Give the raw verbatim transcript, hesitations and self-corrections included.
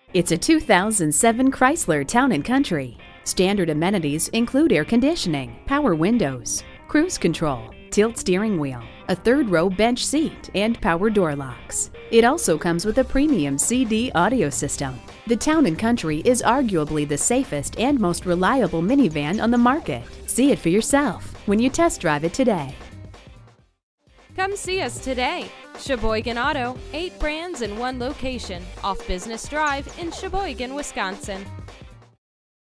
It's a two thousand seven Chrysler Town Country. Standard amenities include air conditioning, power windows, cruise control, tilt steering wheel, a third-row bench seat, and power door locks. It also comes with a premium C D audio system. The Town Country is arguably the safest and most reliable minivan on the market. See it for yourself when you test drive it today. Come see us today. Sheboygan Auto, eight brands in one location, off Business Drive in Sheboygan, Wisconsin.